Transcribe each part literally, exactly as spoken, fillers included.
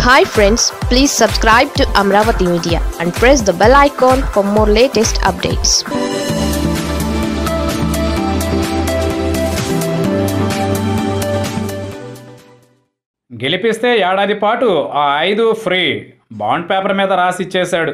Hi friends, please subscribe to Amaravathi Media and press the bell icon for more latest updates. గెలిపిస్తే ఏడాది పాటు ఆ ఐదు free bond paper మీద రాసి ఇచ్చేశాడు.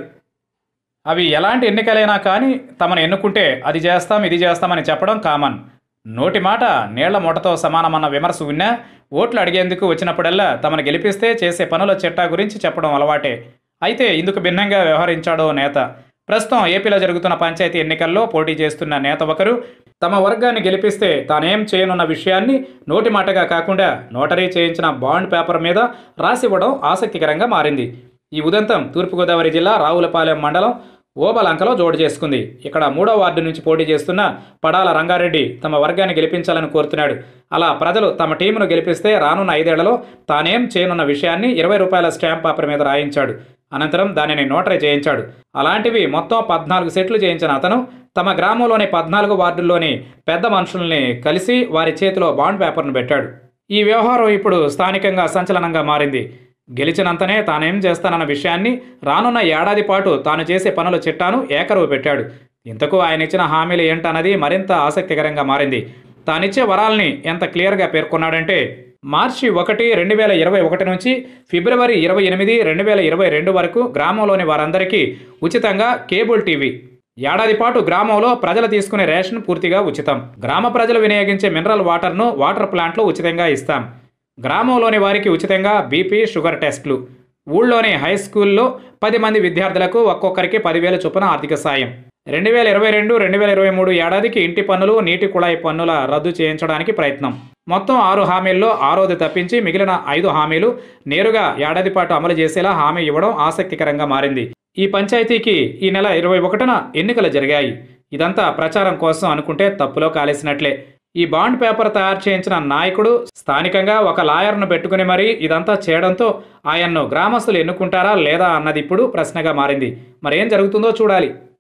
అవి ఎలాంటి ఎన్నికలైనా కానీ తమను ఎన్నుకుంటే అది చేస్తాం ఇది చేస్తామని చెప్పడం కామన్. నోటి మాట నీళ్ల మూటతో సమానమన్న విమర్శ విన్నా ఓట్లు అడిగేందుకు వచ్చినప్పుడల్లా తమను గెలిపిస్తే చేసే పనుల చిట్టా గురించి చెప్పడం అలవాటే. అయితే ఇందుకు భిన్నంగా వ్యవహరించాడో నేత. ప్రస్తుతం ఏపీలో జరుగుతున్న పంచాయతీ ఎన్నికల్లో పోటీ చేస్తున్న నేత ఒకరు తమ వర్గాన్ని గెలిపిస్తే తానేం చేయనున్న విషయాన్ని నోటి మాటగా కాకుండా నోటరీ చేయించిన బాండ్ పేపర్ మీద రాసివ్వడం ఆసక్తికరంగా మారింది. ఈ ఉదంతం తూర్పుగోదావరి జిల్లా రావులపాలెం మండలం ఓబలంకలో జోడు చేసుకుంది. ఇక్కడ మూడో వార్డు నుంచి పోటీ చేస్తున్న పడాల రంగారెడ్డి తమ వర్గాన్ని గెలిపించాలని కోరుతున్నాడు. అలా ప్రజలు తమ టీమును గెలిపిస్తే రానున్న ఐదేళ్లలో తానేం చేయనున్న విషయాన్ని ఇరవై రూపాయల స్టాంప్ పేపర్ మీద రాయించాడు. అనంతరం దానిని నోటరీ చేయించాడు. అలాంటివి మొత్తం పద్నాలుగు సెట్లు చేయించిన అతను తమ గ్రామంలోని పద్నాలుగు వార్డుల్లోని పెద్ద మనుషుల్ని కలిసి వారి చేతిలో బాండ్ పేపర్ను పెట్టాడు. ఈ వ్యవహారం ఇప్పుడు స్థానికంగా సంచలనంగా మారింది. గెలిచినంతనే తానేం చేస్తానన్న విషయాన్ని రానున్న ఏడాది పాటు తాను చేసే పనుల చిట్టాను ఏకరువు పెట్టాడు. ఇంతకు ఆయన ఇచ్చిన హామీలు ఏంటన్నది మరింత ఆసక్తికరంగా మారింది. తానిచ్చే వరాల్ని ఎంత క్లియర్గా పేర్కొన్నాడంటే, మార్చి ఒకటి రెండు వేల ఇరవై ఒకటి నుంచి ఫిబ్రవరి ఇరవై ఎనిమిది రెండు వేల ఇరవై రెండు వరకు గ్రామంలోని వారందరికీ ఉచితంగా కేబుల్ టీవీ, ఏడాది పాటు గ్రామంలో ప్రజలు తీసుకునే రేషన్ పూర్తిగా ఉచితం, గ్రామ ప్రజలు వినియోగించే మినరల్ వాటర్ను వాటర్ ప్లాంట్లు ఉచితంగా ఇస్తాం, గ్రామంలోని వారికి ఉచితంగా బీపీ షుగర్ టెస్టులు, ఊళ్ళోని హై స్కూల్లో పది మంది విద్యార్థులకు ఒక్కొక్కరికి పదివేల చొప్పున ఆర్థిక సాయం, రెండు వేల ఇరవై రెండు రెండు వేల ఇరవై మూడు ఏడాదికి ఇంటి పన్నులు నీటి కుళాయి పన్నుల రద్దు చేయించడానికి ప్రయత్నం. మొత్తం ఆరు హామీల్లో ఆరోది తప్పించి మిగిలిన ఐదు హామీలు నేరుగా ఏడాది పాటు అమలు చేసేలా హామీ ఇవ్వడం ఆసక్తికరంగా మారింది. ఈ పంచాయతీకి ఈ నెల ఇరవై ఒకటిన ఎన్నికలు జరిగాయి. ఇదంతా ప్రచారం కోసం అనుకుంటే తప్పులో కాలేసినట్లే. ఈ బాండ్ పేపర్ తయారు చేయించిన నాయకుడు స్థానికంగా ఒక లాయర్ను పెట్టుకుని మరీ ఇదంతా చేయడంతో ఆయన్ను గ్రామస్తులు ఎన్నుకుంటారా లేదా అన్నది ఇప్పుడు ప్రశ్నగా మారింది. మరేం జరుగుతుందో చూడాలి.